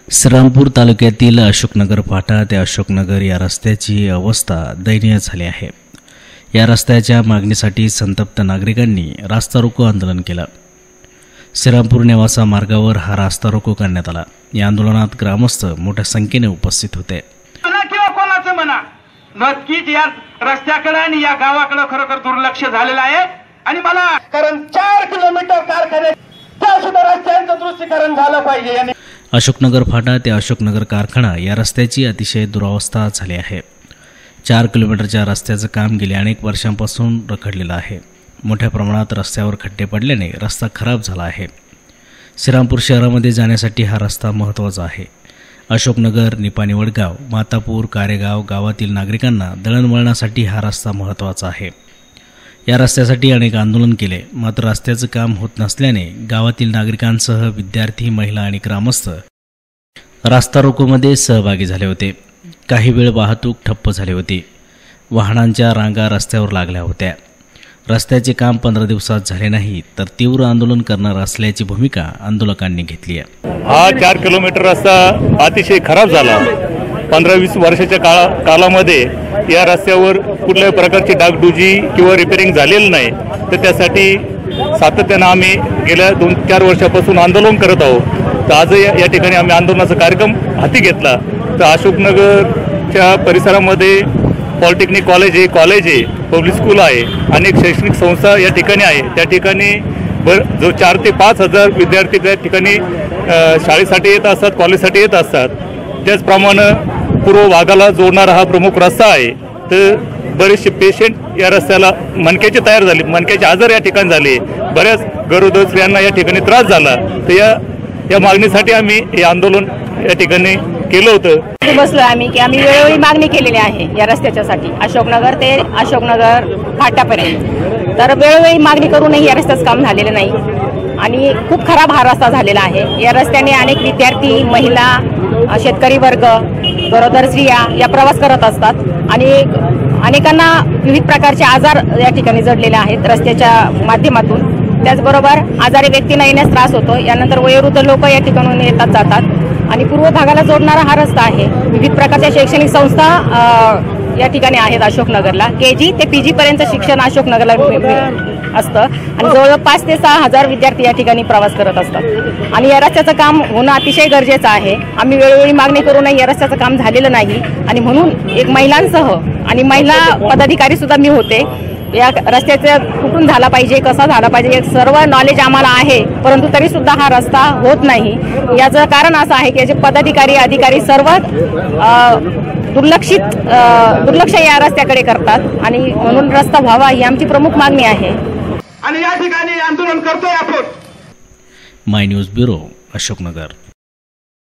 श्रीरामपूर तालुक्यातील अशोकनगर फाटा ते अशोकनगर या रस्त्याची अवस्था दयनीय झाली आहे। या रस्त्याच्या मागणीसाठी संतप्त नागरिकांनी रास्ता रोको आंदोलन केलं। श्रीरामपूर नेवासा मार्गावर हा रास्ता रोको करण्यात आला। या आंदोलनात ग्रामस्थ मोठ्या संख्येने उपस्थित होते। कोणाचं म्हणा नक्कीच या रस्त्याकडे आणि या गावाकडे खरोखर दुर्लक्ष झालेलं आहे आणि मला कारण 4 किलोमीटर कारखाने त्या सुद्धा रस्त्यांचं दृष्टीकरण झालं पाहिजे। अशोकनगर फाटा ते अशोकनगर कारखाना या रस्त्याची अतिशय दुरावस्था झाली आहे। 4 किलोमीटरच्या रस्त्याचं काम गेल्या अनेक वर्षांपासून रखडलेलं आहे। मोठ्या प्रमाणात रस्त्यावर खड्डे पडल्याने रस्ता खराब झाला आहे। श्रीरामपूर शहरामध्ये जाण्यासाठी हा रस्ता महत्त्वाचा आहे। अशोकनगर, निपाणी वडगाव, मातापूर, कारेगाव गावातील नागरिकांना दळणवळणासाठी हा रस्ता महत्त्वाचा आहे। या रस्त्यासाठी अनेक आंदोलन केले, मात्र रस्त्याचं काम होत नसल्याने गावातील नागरिकांसह विद्यार्थी, महिला आणि ग्रामस्थ रास्ता रोकोमध्ये सहभागी झाले होते। काही वेळ वाहतूक ठप्प झाली होती। वाहनांच्या रांगा रस्त्यावर लागल्या होत्या। रस्त्याचे काम 15 दिवसात झाले नाही तर तीव्र आंदोलन करणार असल्याची भूमिका आंदोलकांनी घेतली आहे। हा 4 किलोमीटर रस्ता अतिशय खराब झाला। 15-20 वर्षाच्या कालामध्ये या रस्त्यावर कुठल्याही प्रकारची डागडुजी किंवा रिपेअरिंग झालेलं नाही, तर त्यासाठी सातत्यानं आम्ही गेल्या 2-4 वर्षापासून आंदोलन करत आहोत। तर आज या ठिकाणी आम्ही आंदोलनाचा कार्यक्रम हाती घेतला। तर अशोकनगरच्या परिसरामध्ये पॉलिटेक्निक कॉलेज आहे, पब्लिक स्कूल आहे, अनेक शैक्षणिक संस्था या ठिकाणी आहे। त्या ठिकाणी जो 4 ते 5 हजार विद्यार्थी त्या ठिकाणी शाळेसाठी येत असतात, कॉलेजसाठी येत असतात। त्याचप्रमाणे पूर्व भागाला जोडणारा हा प्रमुख रस्ता आहे। तर बरेचसे पेशंट या रस्त्याला मणक्याचे तयार झाले, मणक्याचे आजार या ठिकाणी झाले, बऱ्याच गरोदर स्त्रियांना या ठिकाणी त्रास झाला। तर या मागणीसाठी आम्ही हे आंदोलन या ठिकाणी केलं होतं। बसलो आम्ही की आम्ही वेळोवेळी मागणी केलेली आहे या रस्त्याच्यासाठी अशोकनगर ते अशोकनगर फाट्यापर्यंत। तर वेळोवेळी मागणी करूनही या रस्त्याचं काम झालेलं नाही आणि खूप खराब हा रस्ता झालेला आहे। या रस्त्याने अनेक विद्यार्थी, महिला, शेतकरी वर्ग, गरोदर स्त्रिया या प्रवास करत असतात आणि अनेकांना विविध प्रकारचे आजार या ठिकाणी जडलेले आहेत रस्त्याच्या माध्यमातून। त्याचबरोबर आजारी व्यक्तींना येण्यास त्रास होतो। यानंतर वयोवृद्ध लोक या ठिकाणून येतात जातात आणि पूर्व भागाला जोडणारा हा रस्ता आहे। विविध प्रकारच्या शैक्षणिक संस्था या ठिकाणी आहेत अशोकनगरला। KG ते PG पर्यंत शिक्षण अशोकनगरला असतं आणि जवळजवळ 5 ते 6 हजार विद्यार्थी या ठिकाणी प्रवास करत असतात आणि या रस्त्याचं काम होणं अतिशय गरजेचं आहे। आम्ही वेळोवेळी मागणी करूनही या रस्त्याचं काम झालेलं नाही आणि म्हणून एक महिलांसह आणि महिला पदाधिकारी सुद्धा मी होते। या रस्त्याचं कुठून झाला पाहिजे, कसा झाला पाहिजे हे सर्व नॉलेज आम्हाला आहे, परंतु तरी सुद्धा हा रस्ता होत नाही। याचं कारण असं आहे की याचे पदाधिकारी, अधिकारी सर्व दुर्लक्ष या रस्त्याकडे करतात आणि म्हणून रस्ता व्हावा ही आमची प्रमुख मागणी आहे आणि या ठिकाणी आंदोलन करतोय आपण। My news bureau, Ashoknagar.